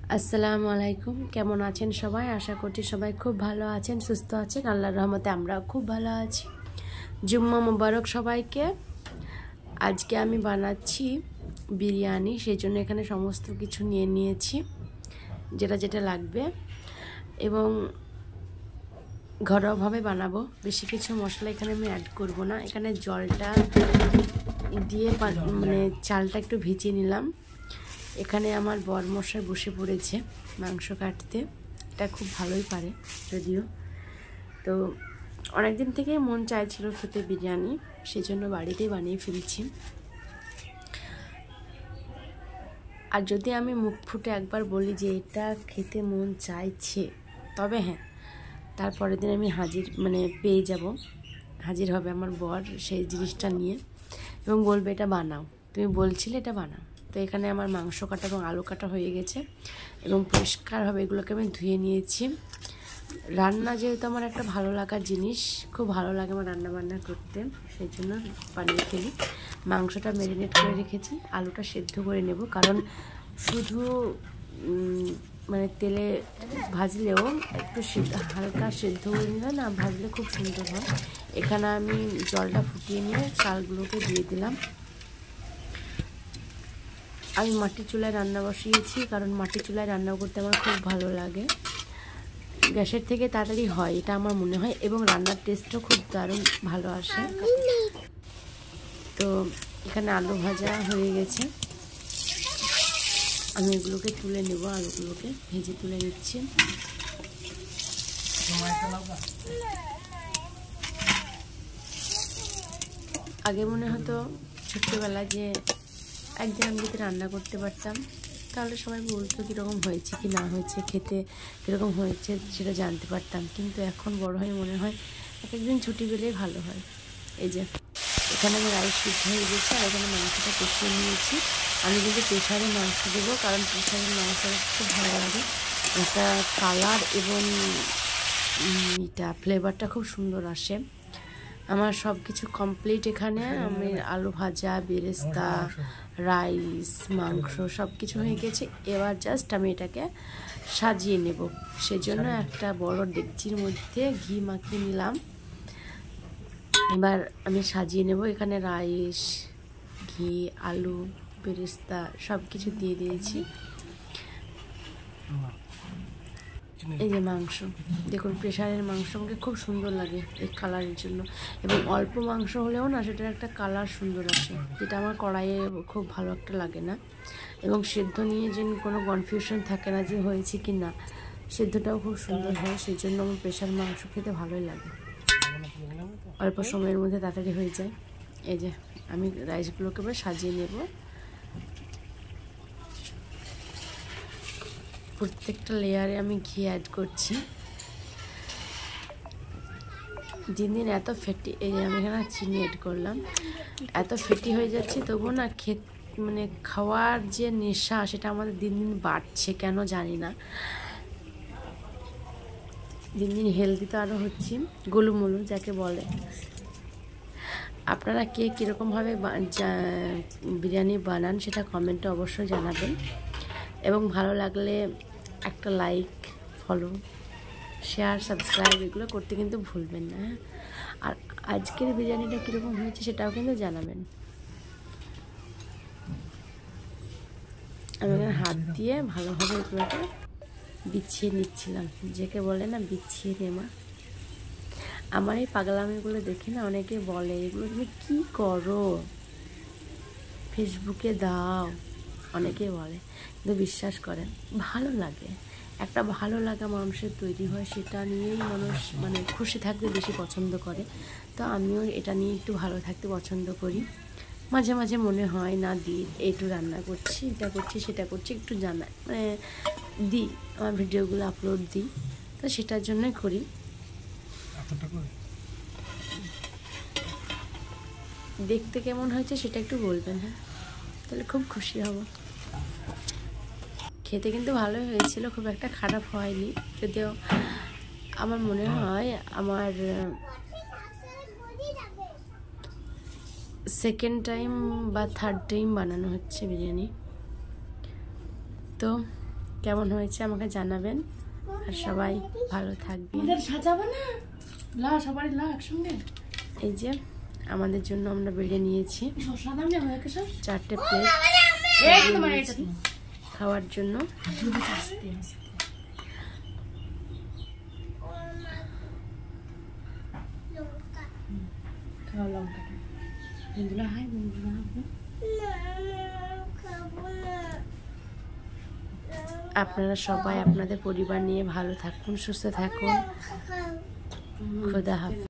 আসসালামু আলাইকুম। কেমন আছেন সবাই? আশা করছি সবাই খুব ভালো আছেন, সুস্থ আছেন। আল্লাহর রহমতে আমরাও খুব ভালো আছি। জুম্মা মুবারক সবাইকে। আজকে আমি বানাচ্ছি বিরিয়ানি, সেই জন্য এখানে সমস্ত কিছু নিয়ে নিয়েছি যেটা যেটা লাগবে, এবং ঘরোয়াভাবে বানাবো। বেশি কিছু মশলা এখানে আমি অ্যাড করব না। এখানে জলটা দিয়ে মানে চালটা একটু ভিজিয়ে নিলাম। এখানে আমার বরমশাই বসে পড়েছে মাংস কাটতে। এটা খুব ভালোই পারে যদিও। তো অনেকদিন থেকেই মন চাইছিল খেতে বিরিয়ানি, সেজন্য বাড়িতেই বানিয়ে ফেলছি। আর যদি আমি মুখ ফুটে একবার বলি যে এটা খেতে মন চাইছে, তবে হ্যাঁ, তারপরের দিন আমি হাজির হবে আমার বর সেই জিনিসটা নিয়ে, এবং বলবে এটা বানাও, তুমি বলছিলে এটা বানাও। তো এখানে আমার মাংস কাটা এবং আলু কাটা হয়ে গেছে, এবং পরিষ্কারভাবে এগুলোকে আমি ধুয়ে নিয়েছি। রান্না যেহেতু আমার একটা ভালো লাগার জিনিস, খুব ভালো লাগে আমার রান্না বান্না করতে, সেই জন্য বানিয়ে ফেলি। মাংসটা ম্যারিনেট করে রেখেছি, আলুটা সেদ্ধ করে নেব, কারণ শুধু মানে তেলে ভাজলেও একটু হালকা সেদ্ধ করে নিলে না, ভাজলে খুব সুন্দর হয়। এখানে আমি জলটা ফুটিয়ে নিয়ে চালগুলোকে দিয়ে দিলাম। আমি মাটির চুলায় রান্না বসিয়েছি, কারণ মাটির চুলায় রান্না করতে আমার খুব ভালো লাগে। গ্যাসের থেকে তাড়াতাড়ি হয় এটা আমার মনে হয়, এবং রান্নার টেস্টও খুব দারুণ ভালো আসে। তো এখানে আলু ভাজা হয়ে গেছে, আমি এগুলোকে তুলে নেব। আলুগুলোকে ভেজে তুলে নিচ্ছি। আগে মনে হতো ছোট্টবেলায় যে একদিন আমি যদি রান্না করতে পারতাম, তাহলে সবাই বলতো কীরকম হয়েছে কি না হয়েছে, খেতে কীরকম হয়েছে সেটা জানতে পারতাম। কিন্তু এখন বড় হয়ে মনে হয় এক একদিন ছুটি পেলেই ভালো হয়। এই যে এখানে আমি রাইস সিদ্ধ হয়ে গেছে, আর এখানে মাংসটা কষিয়ে নিয়েছি। আমি কিন্তু প্রেশারে মাংস দেবো, কারণ প্রেশারের মাংসটা খুব ভালো লাগে। একটা কালার এবং এটা ফ্লেভারটা খুব সুন্দর আসে। আমার সব কিছু কমপ্লিট। এখানে আমি আলু ভাজা, বেরেস্তা, রাইস, মাংস সব কিছু হয়ে গেছে। এবার জাস্ট আমি এটাকে সাজিয়ে নেব, সেজন্য একটা বড় ডেকচির মধ্যে ঘি মাখিয়ে নিলাম। এবার আমি সাজিয়ে নেব। এখানে রাইস, ঘি, আলু, বেরেস্তা সব কিছু দিয়ে দিয়েছি। এই যে মাংস দেখুন, প্রেশারের মাংস আমাকে খুব সুন্দর লাগে এই কালারের জন্য, এবং অল্প মাংস হলেও না সেটার একটা কালার সুন্দর আসে, যেটা আমার কড়াইয়ে খুব ভালো একটা লাগে না। এবং সেদ্ধ নিয়ে যে কোনো কনফিউশন থাকে না যে হয়েছে কি না, সেদ্ধটাও খুব সুন্দর হয়। সেই জন্য আমার প্রেশার মাংস খেতে ভালোই লাগে, অল্প সময়ের মধ্যে তাড়াতাড়ি হয়ে যায়। এই যে আমি রাইসগুলোকে এবার সাজিয়ে নেব। প্রত্যেকটা লেয়ারে আমি ঘি অ্যাড করছি। দিন দিন এত ফ্যাটি, এই যে আমি এখানে চিনি অ্যাড করলাম, এত ফ্যাটি হয়ে যাচ্ছে, তবুও না মানে খাওয়ার যে নেশা সেটা আমাদের দিন দিন বাড়ছে, কেন জানি না। দিন দিন হেলদি তো আরও হচ্ছি, গোলুমোলু যাকে বলে। আপনারা কে কীরকমভাবে বিরিয়ানি বানান সেটা কমেন্টে অবশ্যই জানাবেন, এবং ভালো লাগলে একটা লাইক, ফলো, শেয়ার, সাবস্ক্রাইব এগুলো করতে কিন্তু ভুলবেন না। আর আজকের বিরিয়ানিটা কীরকম হয়েছে সেটাও কিন্তু জানাবেন। আমি এখানে হাত দিয়ে ভালোভাবে এগুলোকে বিছিয়ে নিচ্ছিলাম, যাকে বলে না বিছিয়ে নেওয়া। আমার এই পাগলামিগুলো দেখে না অনেকে বলে, এগুলো তুমি কী করো, ফেসবুকে দাও, অনেকেই বলে। কিন্তু বিশ্বাস করেন, ভালো লাগে। একটা ভালো লাগা মানুষের তৈরি হয়, সেটা নিয়েই মানুষ মানে খুশি থাকতে বেশি পছন্দ করে। তো আমিও এটা নিয়ে একটু ভালো থাকতে পছন্দ করি। মাঝে মাঝে মনে হয় না দিই, একটু রান্না করছি, এটা করছি, সেটা করছি, একটু মানে দিই, আমার ভিডিওগুলো আপলোড দিই, তো সেটার জন্যই করি। দেখতে কেমন হয়েছে সেটা একটু বলবেন, হ্যাঁ, তাহলে খুব খুশি হব। খেতে কিন্তু ভালোই হয়েছিল, খুব একটা খারাপ হয়নি। যদিও আমার মনে হয় আমার সেকেন্ড টাইম বা থার্ড টাইম বানানো হচ্ছে বিরিয়ানি। তো কেমন হয়েছে আমাকে জানাবেন, আর সবাই ভালো থাকবেন। সাজাবো না, লা সবাই লা একসঙ্গে। এই যে আমাদের জন্য আমরা বেড়ে নিয়েছি 4টে প্লেট খাওয়ার জন্য। খাওয়া লঙ্কাটা বন্ধুরা, হাই বন্ধুরা, আপনারা সবাই আপনাদের পরিবার নিয়ে ভালো থাকুন, সুস্থ থাকুন। খোদা হাফেজ।